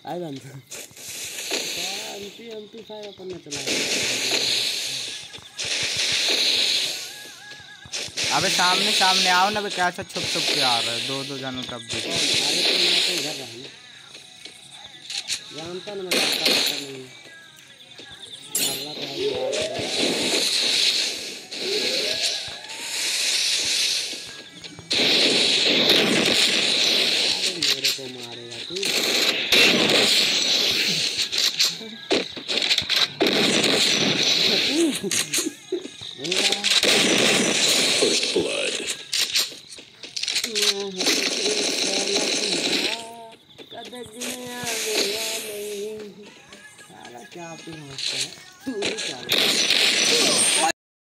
आई बंद MP5 अपन ने चलाया। अबे सामने सामने आओ ना, कैसा छुप छुप के आ रहा है, दो जानू तब भी। अरे तो मैं तो इधर रहा हूँ, जानता ना मैं जानता नहीं मारना तो है ही यार। अरे मेरे को मारेगा तू। First blood.